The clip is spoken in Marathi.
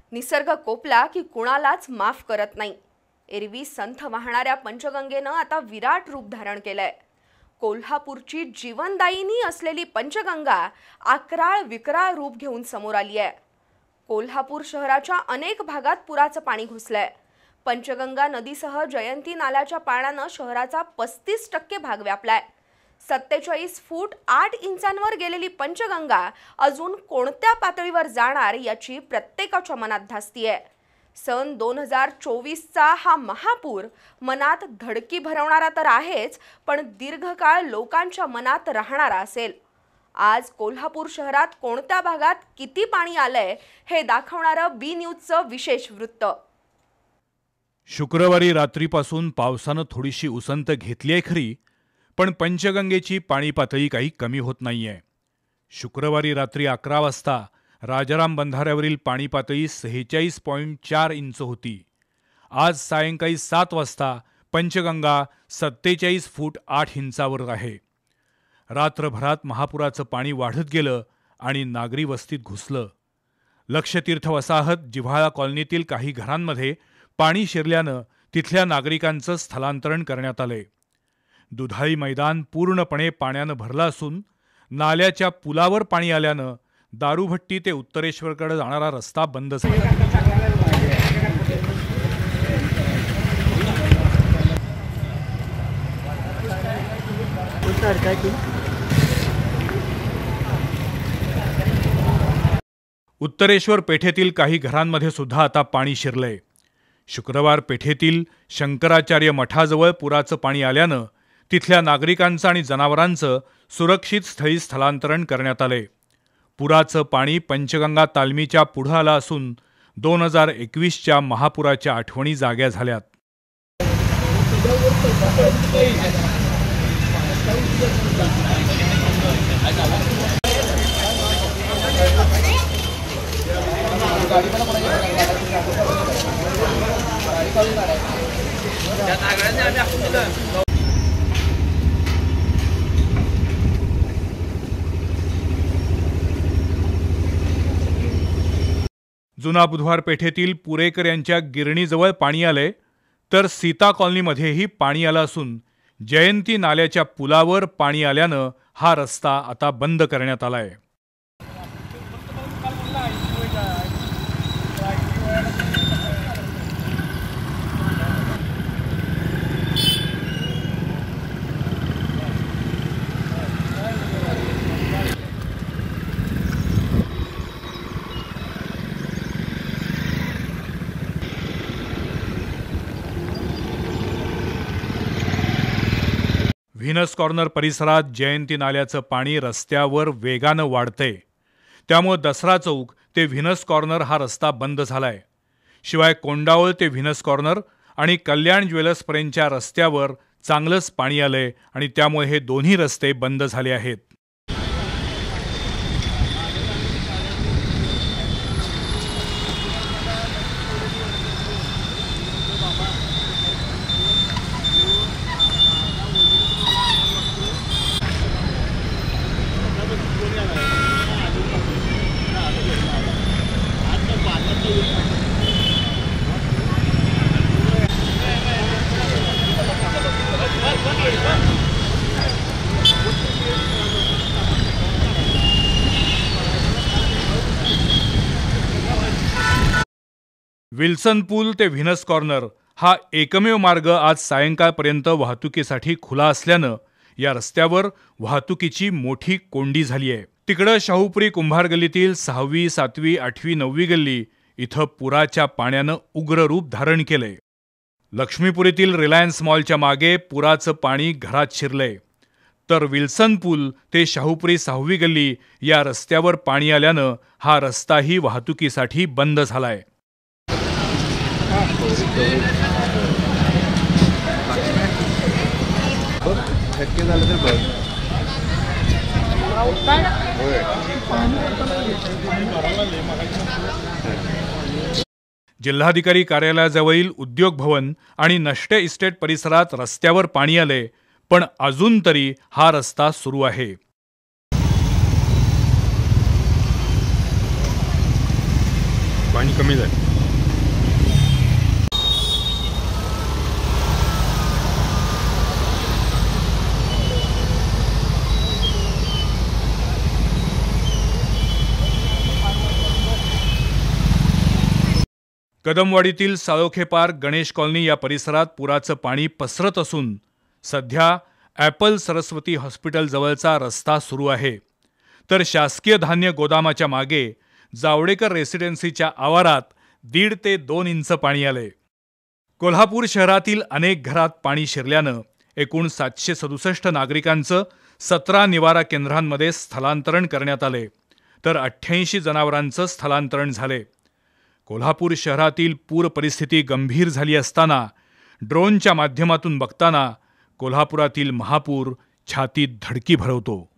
निसर्ग कोपला की कुणालाच माफ करत नाही। एरवी संथ वाहणाऱ्या पंचगंगेनं आता विराट रूप धारण केलंय। कोल्हापूरची जीवनदायिनी असलेली पंचगंगा अकराळ विकराळ रूप घेऊन समोर आली आहे। कोल्हापूर शहराच्या अनेक भागात पुराचं पाणी घुसलंय। पंचगंगा नदीसह जयंती नाल्याच्या पाण्यानं शहराचा 35% भाग व्यापलाय। 47 फूट 8 इंचांवर गेलेली पंचगंगा अजून कोणत्या पातळीवर जाणार याची प्रत्येकाच्या मनात धास्ती आहे। सन 2024चा हा महापूर मनात धडकी भरवणारा तर आहेच, पण दीर्घकाळ लोकांच्या मनात राहणारा असेल। आज कोल्हापूर शहरात कोणत्या भागात किती पाणी आलंय हे दाखवणारं बी न्यूजचं विशेष वृत्त। शुक्रवारी रात्रीपासून पावसानं थोडीशी उसंत घेतली आहे खरी, पण पंचगंगेची पाणी पातळी काही कमी होत नाहीये। शुक्रवारी रात्री 11 वाजता राजाराम बंधाऱ्यावरील पाणी पातळी 46.4 इंच होती। आज सायंकाळी 7 वाजता पंचगंगा 47 फूट 8 इंचावर आहे। रात्रभरात महापुराचं पाणी वाढत गेलं आणि नागरी वस्तीत घुसलं। लक्षतीर्थ वसाहत जिव्हाळा कॉलनीतील काही घरांमध्ये पाणी शिरल्यानं तिथल्या नागरिकांचं स्थलांतरण करण्यात आलंय। दुधाळी मैदान पूर्णपणे पाण्यानं भरलं असून नाल्याच्या पुलावर पाणी आल्यानं दारूभट्टी ते उत्तरेश्वरकडे जाणारा रस्ता बंद झाला। उत्तरेश्वर पेठेतील काही घरांमध्ये सुद्धा आता पाणी शिरलंय। शुक्रवार पेठेतील शंकराचार्य मठाजवळ पुराचं पाणी आल्यानं तिथल्या नागरिकांचं आणि जनावरांचं सुरक्षित स्थळी स्थलांतरण करण्यात आलंय। पुराचं पाणी पंचगंगा तालमीच्या पुढं आलं असून 2021च्या महापुराच्या आठवणी जाग्या झाल्यात। जुना बुधवार पेठेतील पुरेकर यांच्या गिरणीजवळ पाणी आलंय, तर सीता कॉलनीमध्येही पाणी आलं असून जयंती नाल्याच्या पुलावर पाणी आल्यानं हा रस्ता आता बंद करण्यात आलाय। व्हीनस कॉर्नर परिसरात जयंती नाल्याचं पाणी रस्त्यावर वेगानं वाढतंय, त्यामुळे दसरा चौक ते व्हीनस कॉर्नर हा रस्ता बंद झालाय। शिवाय कोंडावळ ते व्हीनस कॉर्नर आणि कल्याण ज्वेलर्सपर्यंतच्या रस्त्यावर चांगलंच पाणी आलंय आणि त्यामुळे हे दोन्ही रस्ते बंद झाले आहेत। विल्सन पूल ते व्हीनस कॉर्नर हा एकमेव मार्ग आज सायंकाळपर्यंत वाहतुकीसाठी खुला असल्यानं या रस्त्यावर वाहतुकीची मोठी कोंडी झाली आहे। तिकडं शाहूपुरी कुंभार गल्लीतील 6वी, 7वी, 8वी, 9वी गल्ली इथं पुराच्या पाण्यानं उग्र रूप धारण केलंय। लक्ष्मीपुरीतील रिलायन्स मॉलच्या मागे पुराचं पाणी घरात शिरलंय, तर विल्सन पूल ते शाहूपुरी 6वी गल्ली या रस्त्यावर पाणी आल्यानं हा रस्ताही वाहतुकीसाठी बंद झालाय। जिल्हाधिकारी कार्यालयाजवळील उद्योग भवन आणि नष्टे इस्टेट परिसरात रस्त्यावर पाणी आले, पण अजून तरी हा रस्ता सुरू आहे। पाणी कमी झालं. कदमवाडीतील साळोखे पार्क गणेश कॉलनी या परिसरात पुराचं पाणी पसरत असून सध्या ॲपल सरस्वती हॉस्पिटल जवळचा रस्ता सुरू आहे. तर शासकीय धान्य गोदामाच्या मागे जावडेकर रेसिडेन्सीच्या आवारात 1.5 ते 2 इंच पाणी आले. कोल्हापूर शहरातील अनेक घरात पाणी शिरल्यानं एकूण 767 नागरिकांचं 17 निवारा केंद्रांमध्ये स्थलांतरण करण्यात आले, तर 88 जनावरांचं स्थलांतरण झाले. कोल्हापूर शहरातील पूर परिस्थिती गंभीर झाली असताना ड्रोनच्या माध्यमातून बघताना कोल्हापुरातील महापूर छातीत धडकी भरवतो.